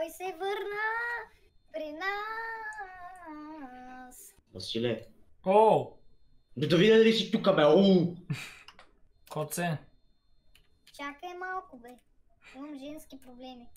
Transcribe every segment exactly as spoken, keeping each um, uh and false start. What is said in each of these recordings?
Той се върна при нас. Василе. О! Бе да видя дали си тука, бе, оу! Коце. Чакай малко, бе. Имам женски проблеми.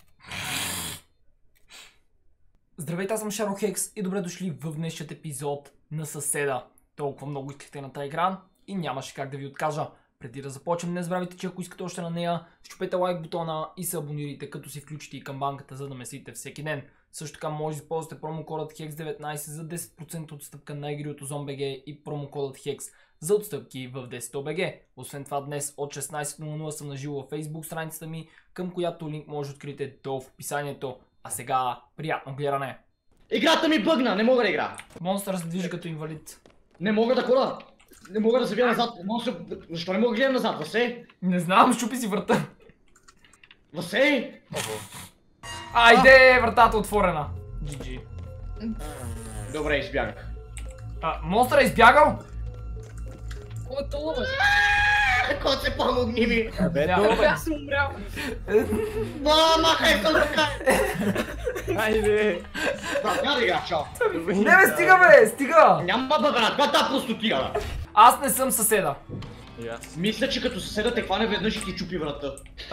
Здравейте, аз съм Шаро Хекс и добре дошли в днешният епизод на Съседа. Толкова много искахте на тази игра и нямаше как да ви откажа. Преди да започнем, не забравяйте, че ако искате още на нея, щупете лайк бутона и се абонирайте, като си включите и камбанката, за да месите всеки ден. Също така може да използвате промокодът хекс деветнайсет за десет процента отстъпка на игри от Озон.бг и промокодът хекс за отстъпки в десет точка бг. Освен това, днес от шестнайсет нула нула съм наживо във Facebook страницата ми, към която линк може да откриете долу в описанието. А сега, приятно гледане! Играта ми бъгна, не мога да игра. Монстър се движи като инвалид. Не мога да хода. Не мога да се вия назад. Монстър... Защо не мога да гледам назад, Васе? Не знам, щупи си врата. Васе? Айде, вратата отворена. джи джи. Добре, избягах. А, монстър е избягал? Кой е това, бе? Кот се помогни ми. Бе, Да. добре. Аз съм умрял. Ба, махай се ръка. Айде. Да, няма да игра, чао. Не бе, стига бе, стига! Няма бе, брат, каква та простотия, бе? Аз не съм съседа. Мисля, че като съседа те хване веднъж и ти чупи врата.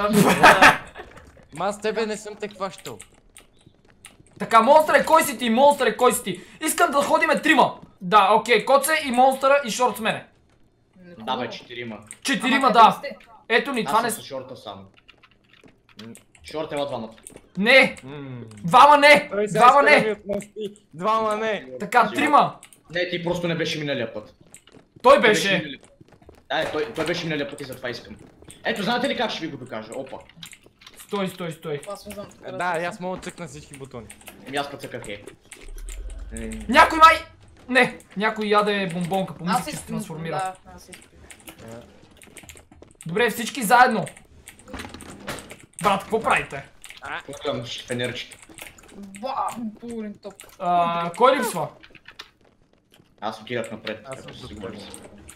Ма аз тебе не съм те хващал. Така, монстър е кой си ти, монстър е кой си ти. Искам да ходиме трима. Да, окей, Коце и монстъра и шорт с мене. Да бе, четирима. Четирима, да. Ето ни, това Аз не... съм с шорта само. Шорт ела двамата. Не! Двама не! Двама не! Двама не! Така, трима. Не, ти просто не беше миналия път. Той Той беше. миналия- Да, той, той беше миналия път и затова искам. Ето, знаете ли как ще ви го докажа? Опа. Стой, стой, стой. Аз не знам. Да, аз мога да цъкна всички бутони. Еми аз пъцъках е. Е, Някой май... Не, някой яде бомбонка, помислих, че се искам- трансформира. Да, аз искам. Добре, всички заедно. Брат, какво правите? Пускам фенерчета. Ба, бурен топ. А, кой липсва? Аз отидах напред. Аз като съм си тук. говори.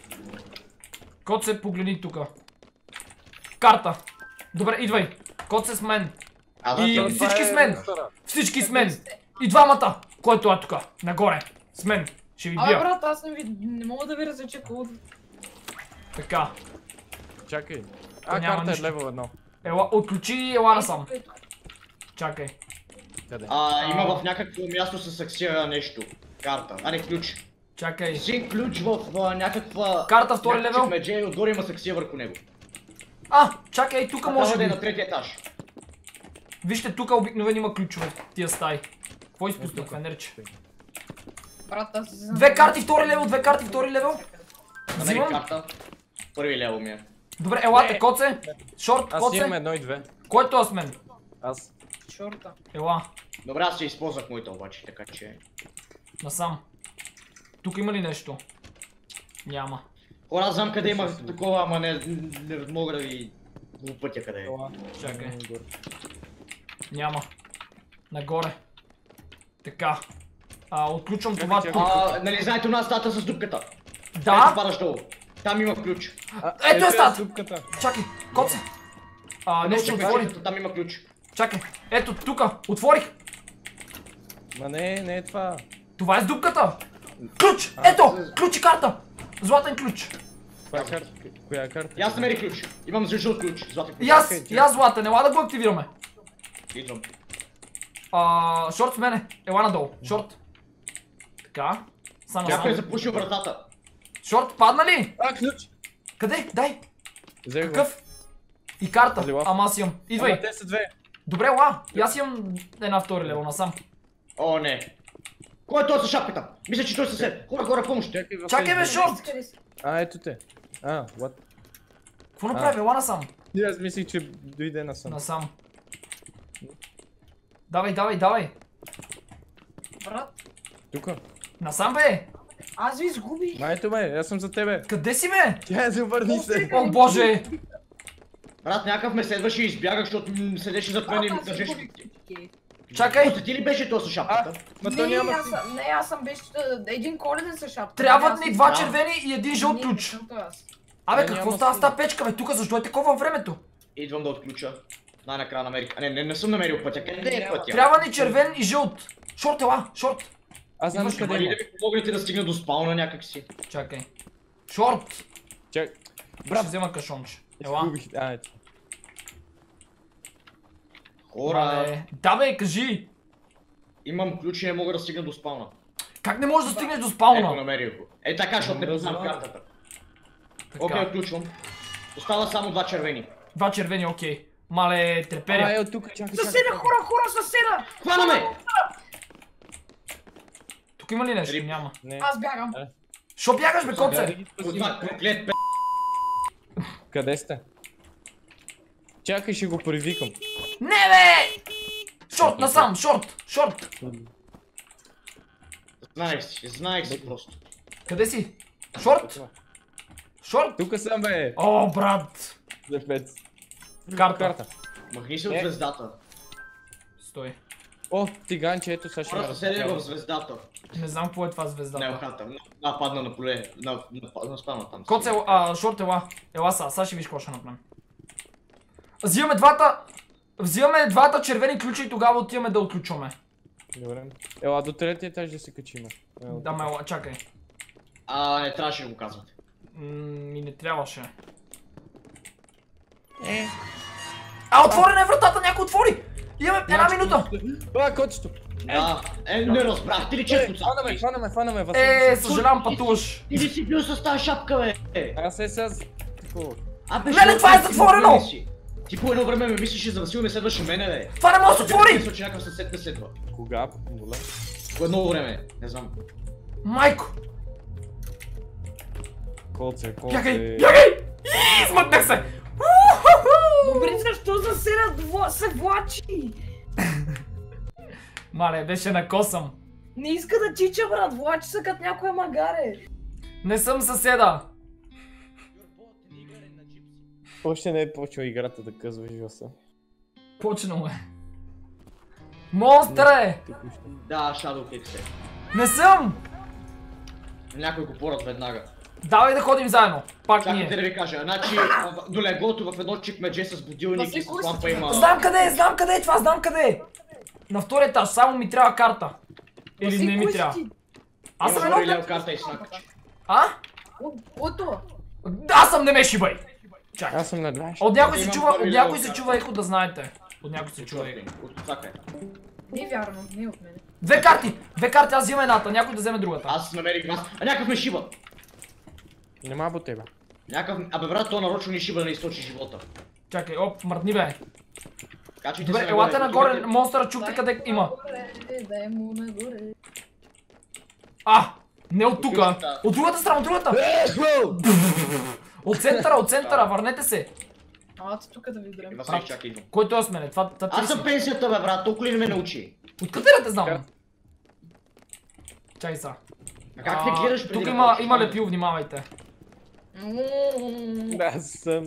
Коце, погледни тука. Карта. Добре, идвай. Коце с мен. Аз И отивам. всички с мен. Всички с мен. И двамата. Който е тука. Нагоре. С мен. Ще ви Абе, бия. брат, аз не, ви... не мога да ви различа кого да... Така. Чакай. То А, няма карта е нищо. левел едно. Ела, отключи и ела насам. Чакай. Къде? А, има в някакво място с аксия нещо. Карта. А, не ключ. Чакай. Си ключ в а, някаква... Карта втори някакъв левел? чекмедже и отгоре има саксия върху него. А, чакай, тук може Може да е би. на третия етаж. Вижте, тук обикновено има ключове в тия стаи. Какво изпуснах, фенерче? Брат, аз не знам. Две карти, втори левел, две карти, втори левел. Намери Взимам. карта. Първи лево ми е. Добре, елате, Коце. Шорт, Аз имам Коце. едно и две. Който е с мен? Аз. Шорта. Ела, Добре, аз ще използвах моите обаче, така че... насам. Тук има ли нещо? Няма. Хора, аз знам къде има такова, ама не, не мога да ви го пътя къде е. Чакай. Няма. Нагоре. Така. А, отключвам Чакай, това чакай. тук. А, нали знаете у нас стата с дупката? Ето Да? падаш долу. Там има ключ. Ето е стат! Дупката. Чакай, Коце. А, нещо ще отвори. Ето, там има ключ. Чакай. Ето, тука. Отворих. Ма не, не е това. Това е с дупката. Ключ! Ето! Ключ и карта! Златен ключ. Коя карта? Коя карта? И аз намерих ключ. Имам за жълт ключ. Златен ключ. И аз, Чакай, и аз златен. Ела да го активираме. Идвам. А, шорт с мене. Ела надолу. Шорт. Така. Само Някой е само. запушил вратата. Шорт, падна ли? А, ключ! Къде? Дай. Взех го. Какъв? И карта. Лила. Ама аз имам. Идвай. Ама те са две. Добре, ла. И аз имам една втори лево насам. О, не. Кой е той с шапката? Мисля, че той е съсед. Хора, хора, помощ. Чакай, в Чакай бе, тези- шорт! Къде си? А, ето те. А, what? Какво направи? Ела насам. И аз мислих, че дойде насам. Насам. Давай, давай, давай. Брат, Тука. Насам бе. аз ви изгубих. Ма ето бе, аз съм за тебе. Къде си бе? Тя се обърни се. О боже. Брат, някакъв ме следваше и избягах, защото м, седеше зад мен и ми Брат, аз държеше. изгубих. Окей. Чакай. Ти ли беше той с шапката? Ма то Не, няма аз си. съм- не, аз съм беше а, един коледен с шапка. Трябват Аз ни съм- два Да. червени и един жълт Не, ключ. не съм той аз. Абе, Не, какво няма става с си. тази печка бе? Тук защо е такова времето? Идвам да отключа. Най-накрая намерих. А, не, не, не съм намерил пътя. Къде е пътя? Трябва ни червен и жълт. Шорт, ела, шорт. Аз знам Имаш ли къде Али има. да ми помогнете да стигна до спауна някакси. Чакай. Шорт. Чак. Брат, взема кашонче. Ела. Изгубих. А, ето. Хора, Мале. Да бе, кажи. имам ключ и не мога да стигна до спауна. Как не можеш да стигнеш до Ето, спауна? намерих го. Е така, защото не познам картата. Окей, Така. отключвам. Остава само два червени. Два червени, окей. Мале, А, треперя. ето тук, чакай, чакай. Съседа, хора, хора, съседа! Хванаме! Тук има ли нещо? Рип. Няма. Не. Аз бягам. Шо бягаш, бе, Да, да коце? ги спасим. Познат проклет пе... Къде сте? Чакай, ще го привикам. Не, бе! Шорт, насам, шорт, шорт. Знаех си, знаех си просто. Къде си? Шорт? Шорт? Тук съм, бе. О, брат. Лепец. Карта. Карта. Махни се от Е. звездата. Стой. О, тиганче, ето сега ще ме Хора, съседи в разпечава. звездата. Не знам какво е това Не, звездата. охата. А, падна на поле. На, на, на спана там. Коце, а, шорт, ела. Ела са, сега ще виж какво ще направим. Взимаме двата... Взимаме двата червени ключа и тогава отиваме да отключваме. Добре. Ела до третия етаж да се качиме. Ела, Да, ме, ела, чакай. А, не трябваше да го казвате. Ми не трябваше. Е. А, отворена е вратата, някой отвори! Имаме една минута! А, котчето. Да, е, не разбрахте ли често са? Хванаме, хванаме, хванаме, Васил. Е, съжалявам, пътуваш. Ти ли си бил с тази шапка, бе? Аз е с... Такова. А, бе, Леле, що това е ти затворено! си? Ти по едно време ме мислиш за Васил, ме следваше мене, бе. Това не може да се отвори! Мисля, че някакъв съсед ме следва. Кога? Моля. По едно време, не знам. Майко! Коце, коце. Бягай! Бягай! Ии, Измъкнах се! Уху! Добре, защо съседа дво- се влачи? Мале, беше накосъм. Не иска да чича, брат, влачи се като някоя магаре. Не съм съседа. Още не е почва играта да казва Жоса. Почнало е. Монстър е! Да, Shadow Hex е. Не съм! Някой го порът веднага. Давай да ходим заедно. Пак Чакайте да ние. ви кажа, значи в- до леглото в едно чикмедже с будилник и с Васил, лампа има... Знам къде е, знам къде е това, знам къде е! На втория етаж, само ми трябва карта. Или Васил, не ми кой си трябва. ти? Аз съм Има едно... Лео карта и снакач. А? От- От това. Аз съм Немеши, бай! Чакай. Аз съм на двайсет. От някой се Имам чува, първи от някой лево се карта. чува ехо, да знаете. От някой се чува ехо. От Цака е. Не е вярно, не е от мене. Две карти! Две карти, аз взимам едната, някой да вземе другата. Аз намерих вас. А някакъв ме шиба. Нема по тебе. Някакъв... Абе брат, то нарочно ни шиба да ни източи живота. Чакай, оп, мъртни бе. Качайте Добре, се елате нагоре, Чукайте- монстъра чукте къде има. Нагоре, дай му нагоре. А! Не от тука! Отключата. От другата страна, от другата! От центъра, от центъра, върнете се! А, ти тук да ви ударям. Васил, чакай, идвам. Който е с мене? Това, това Аз съм си. пенсията, бе брат, толкова ли не ме научи? Откъде да те знам? Чай са. А как не гледаш преди Тук да има, почнеш? има лепил, внимавайте. М, Да, аз съм.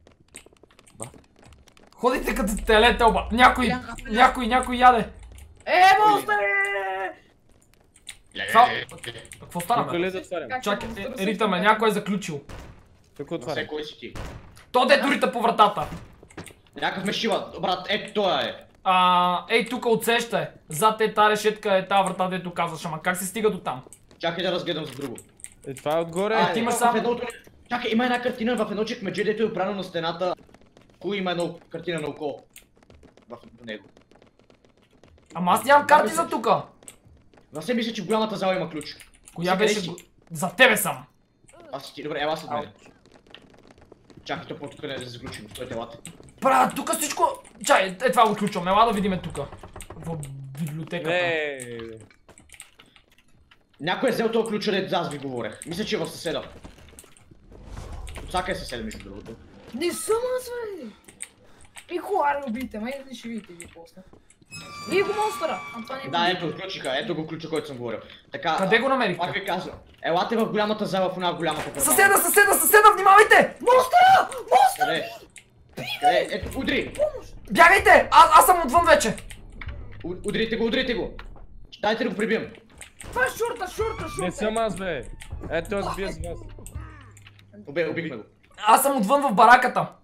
Ходите като теле телба. Някой, някой, някой яде. Е, монстъре! Това... Какво стана, Тук бе? ли да отварям? Как Чакай, се е, монстър ритаме, се някой е заключил. Тук Васе, отварям. кой си ти? То дето рита по вратата. Някакъв ме шива, брат, ето това е. А, ей, тук отсеща е. Зад е та решетка е тази врата, дето казваш, ама как се стига до там? Чакай да разгледам за друго. Е, това е отгоре. А, ти имаш в само- едното... Чакай, има една картина в едно чекмедже, дето е опрано на стената. Кой има една картина на око? В него. Ама аз нямам карти за тука. Васе мисля, че в голямата зала има ключ. Коя Си къде беше? си? го- За тебе съм. Аз си ти, добре, ела след мене. Чакай, то по-тук не е да заключим, стойте, елате. Брат, тук всичко... Чай, е това го отключвам, ела да видиме тука. В библиотеката. Не. Някой е взел този ключ, дето аз ви говорех. Мисля, че е в съседа. Отсака е съседа, между другото. Не съм аз, бе! И хуаре убийте, ме не ще видите ги после. Вие го монстъра! А това не е Да, ето, отключиха, ето го ключа, който съм говорил. Така, Къде го намерихте? пак ви казвам. Елате в голямата зала, в една голямата пропада. Съседа, съседа, съседа, внимавайте! Монстъра! Къде? Къде? Ето, удри! Бягайте! А, аз съм отвън вече! У- Удрите го, удрите го! Дайте да го прибием. Това е шорта, шорта, Не шорта! съм аз, бе. Ето аз бия с вас. Убе, убихме го. Аз съм отвън в бараката.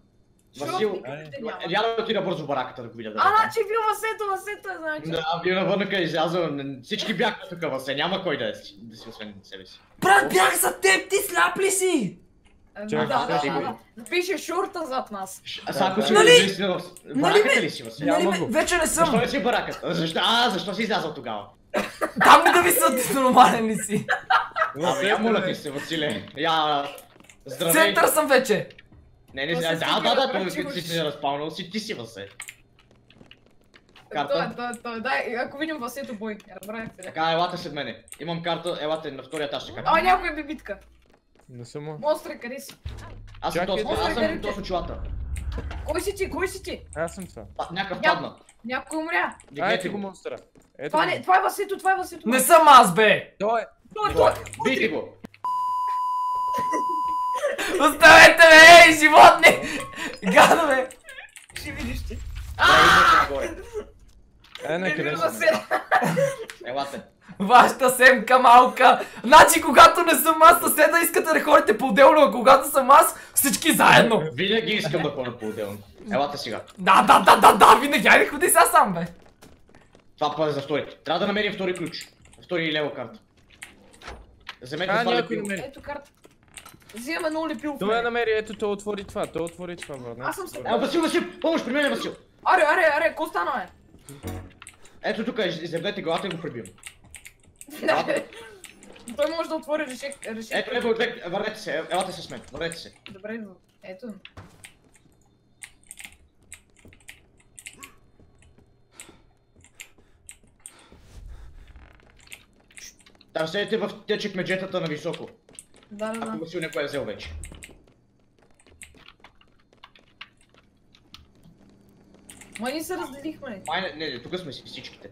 Васил, никъде няма. я да отида бързо в бараката да го видя. Да А, е там. значи бил Васето, Васето е, значи. Да, бил навънка и излязъл. Всички бяха тук, Васе. Няма кой да е си, да си освен себе си. Брат, бях за теб, ти сляп ли си? Да, Чакай, да, да, чакай. да. Напише шурта зад нас. А сега ако си Нали? наистина в бараката ли си, Васе? Нали, Няма ме- го. вече не Защо съм. не си в бараката? Защо? А, защо си излязъл тогава? Там да ви са, ти нормален ли си? Ами, я моля ти се, Василе. Я... В Здравей. център съм вече. Не, не, То се да, стига да, да да, той пречи като си уж. се разпалнал си, ти си, Васе. Карта? Той, е, той, е, той, е. дай, ако видим Васето бой, разбрахте ли? Така, елате след мене. Имам карта, елате на втория етаж ще кажа. А, някой би битка. Не съм. а. Монстре, къде си? Аз съм Чакай, точно, аз съм чакай. точно очилата. Кой си ти? Кой си ти? Аз съм това. Па, някакъв Ням- падна. Някой умря. Дигнете Ето го го. монстъра. Ето Това, го. не, това е Васето, това е Васето. Не съм аз, бе. Той е. Той, той, Бийте го. Оставете ме, ей, животни! Гадове! ще видиш ти. Да, идвате нагоре. Е, не, къде Не, съм? Васето. Елате. Вашата семка малка. Значи, когато не съм аз, съседа искате да ходите по-отделно, а когато съм аз, всички заедно. Винаги искам да ходя по-отделно. Елате сега. Да, да, да, да, да, винаги. Айде, ходи сега сам, бе. Това път е за втори. Трябва да намерим втори ключ. Втори лево карта. Вземете А, това някой лепило. намери. Ето карта. Взимаме едно лепило. в Той я мен. намери, ето той отвори това, той отвори това, върна. Аз съм се- Е, Васил, Васил, помощ, при мен е Васил. Аре, аре, аре, какво стана, бе? Ето тук, изявлете главата и го прибивам. Той може да отвори решек. решек. Ето, лево, лево, върнете се, елате се с мен, върнете се. Добре, ето. Там седете в течек меджетата на високо. Да, да, Ако да. Васил някой е взел вече. Май ни се разделихме. Май, не, не, тук сме си всичките.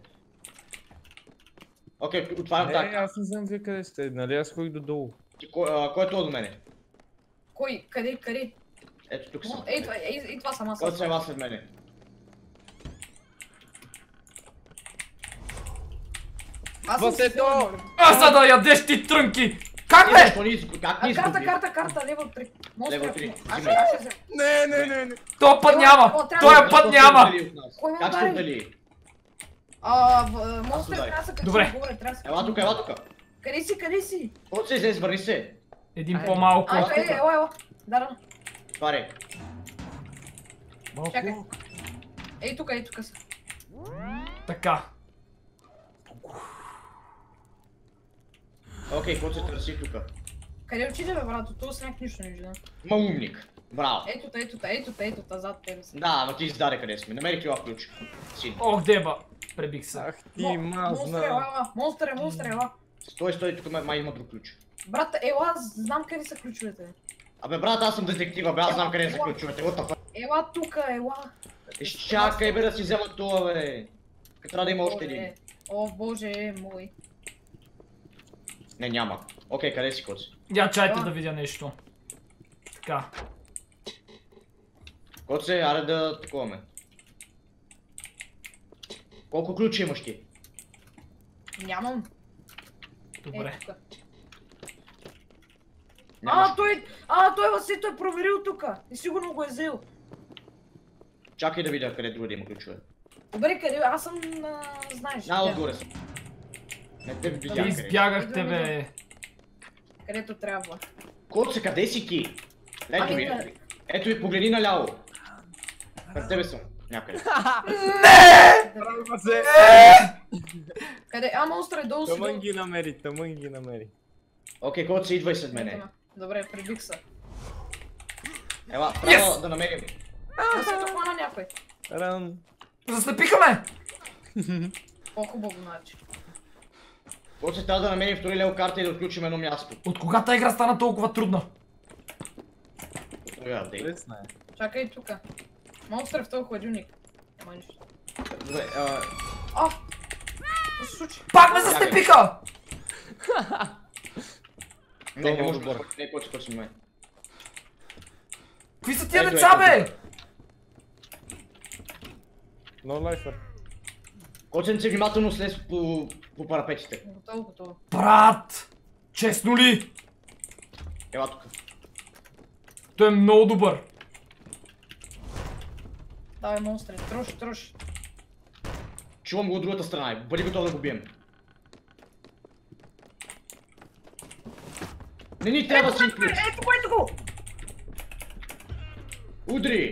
Окей, отварям Не, така. аз не знам вие къде сте, нали аз ходих додолу. Ти, кой, а, кой е това до мене? Кой? Къде? Къде? Ето тук О, съм. Ей, това, ей, ей, това съм аз. Кой се ела след мене? Аз съм Васето! сигурен. А, за да ядеш ти трънки. Как, Ти бе? защо ни изгу- Как ни А, карта, изгуби? карта, карта, лево три. Монстър. Лево три. Аз ще Взимай. аз ще взема. Не, не, не, не. Той път няма. О, трябва Той да- Защо път сте няма. отдали от нас? Кой ме Как сте удари? отдали? А, в- монстър ударих. трябва да се качи Добре. нагоре, трябва да се Ела качи. тук, ела тук. Къде си, къде си? Който се излез, върни се. Един Айде. по-малко. А, ей, ела, ела. Да, да. Тваре. Чакай. Малко. Ей, тук, ей, тук си. Така. Окей, който се търси тук. Къде отиде, бе, брато? Това сняг нищо не виждам. Ма умник. Браво. Ето, ето, ето, ето, ето, зад тебе си. Да, но ти издаде къде сме. Намери кила ключ. Син. Ох, деба. Пребих се. Ах ти Мо- Монстър, мазна. ела, монстър, е, монстър, ела. Стой, стой, тук май- май има друг ключ. Брат, ела, аз знам къде са ключовете. Абе, брат, аз съм детектива, бе, аз знам къде са ключовете. What the fuck? Ела тука, ела. Изчакай, бе, да си взема това, бе. Като трябва да има още един. Боже, О, боже мой. Не, няма. Окей, къде си, Коци? Я чайте Ела. да видя нещо. Така. Коци, аре да таковаме. Колко ключа имаш ти? Нямам. Добре. Е, тука. Нямаш. А, той, а, той Васето е проверил тука. И сигурно го е взел. Чакай да видя къде друго да има ключове. Добре, къде? Аз съм, а, знаеш. На, къде? отгоре съм. Не те видях Вие къде. избягахте, бе. Където трябва. Коци, къде си ти? Ето Ами, ми. да. Ето ми, погледни наляво. Пред тебе съм. Някъде. Се. Къде? А, монстър е долу си. Тъмън долу. ги намери, тъмън ги намери. Окей, Коци, идвай след мене. Ето ме. Добре, прибих се. Ела, трябва да намерим. Васето хвана някой. Ран. Заслепиха ме! По-хубаво, значи. Коци, трябва да намерим втори лево карта и да отключим едно място. От кога тази игра стана толкова трудна? Тогава, дей. Лесна е. Чакай тука. Монстър е в този хладилник. Няма нищо. Добре, а, А! Какво се случи? Пак ме заслепиха! не, не Много може да добър. не, Коци, Коци, не. Какви са тия Ето, деца, ето, бе? No lifer. Коци, се внимателно слез по, по парапетите. Готово, готово. Брат! Честно ли? Ела тук. Той е много добър. Давай, монстре, троши, троши. Чувам го от другата страна. Бъди готов да го бием. Не ни трябва си ключ. Ето го, ето го! Удри!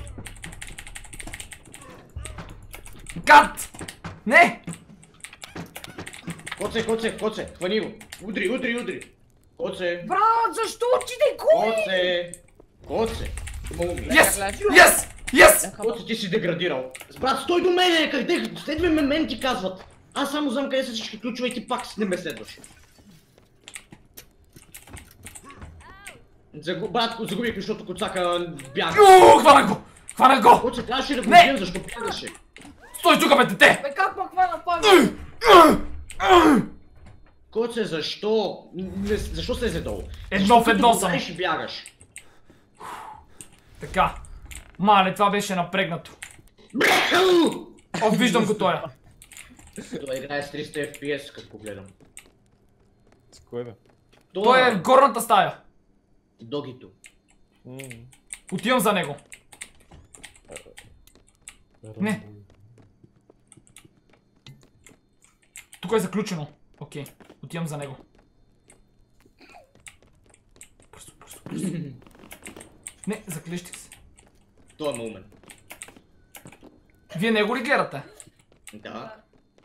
Гад! Не! Коце, коце, коце, хвани го. Удри, удри, удри. Коце, Брат, защо ти не го? коце, коце. Моми. Yes! Yes! Yes! Коце, ти си деградирал. Брат, стой до мене, къде? Следвай ме, мен ти казват. Аз само знам къде са всички ключове и ти пак не ме следваш. Загу... Брат, загубих, защото коцака бяга. Уу, хванах го! Хванах го! Коце, трябваше да го Не! бием, защо бягаше? Стой тук, бе, дете! Бе, как ма хвана пак? Коце, защо? Не, защо се долу? Едно в едно съм. Знаеш и бягаш. Така. Мале, това беше напрегнато. О, виждам го тоя. Това играе с триста еф пи ес, като гледам. С кое бе? Той е в горната стая. Догито. М, Отивам за него. Не. Тук е заключено. Окей, отивам за него. Бързо, бързо, бързо. Не, заклещих се. Това е момент. Вие него ли гледате? Да.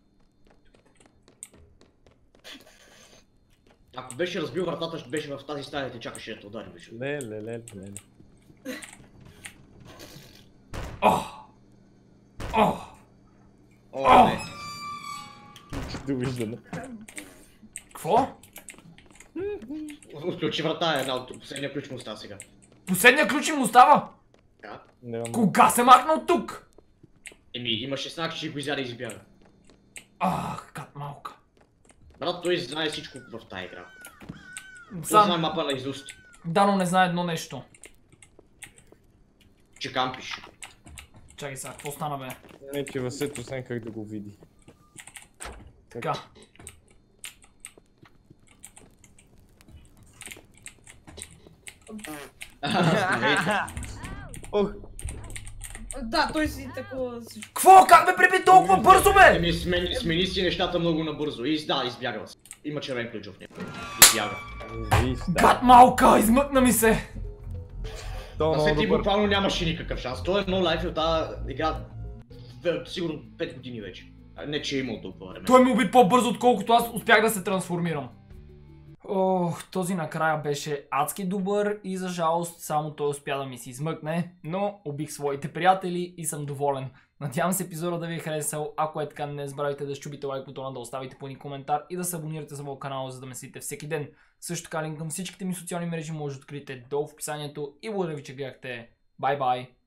Ако беше разбил вратата, ще беше в тази стая и те чакаше да те удари беше. Ле, ле, ле, ле. О! О! О, не. Довиждане. Какво? Отключи врата е една от последния ключ му остава сега. Последния ключ им остава? Да. Нямам. Кога се махна от тук? Еми, имаше знак, че го изяде и избяга. Ах, кат малка. Брат, той знае всичко в тази игра. Той Сам... знае мапа на изуст. Да, но не знае едно нещо. Че кампиш. Чакай сега, какво стана бе? Не, че Васето знае как да го види. Така. Ох, Да, той си такова всичко. Какво? Как ме приби толкова бързо бе? Еми, смени, смени си нещата много набързо. И да, избягал се. Има червен ключ в него. Избяга. виж, да. Гад малка, измъкна ми се. То А много след ти добър. буквално нямаше никакъв шанс. Той е едно лайф и от тази игра в- сигурно пет години вече. А, не, че е имал толкова време. Той ме уби по-бързо, отколкото аз успях да се трансформирам. Ох, този накрая беше адски добър и за жалост само той успя да ми се измъкне, но убих своите приятели и съм доволен. Надявам се епизода да ви е харесал, ако е така не забравяйте да щупите лайк бутона, да оставите по един коментар и да се абонирате за моят канал, за да ме следите всеки ден. Също така линк към всичките ми социални мрежи може да откриете долу в описанието и благодаря ви, че гледахте. Бай бай!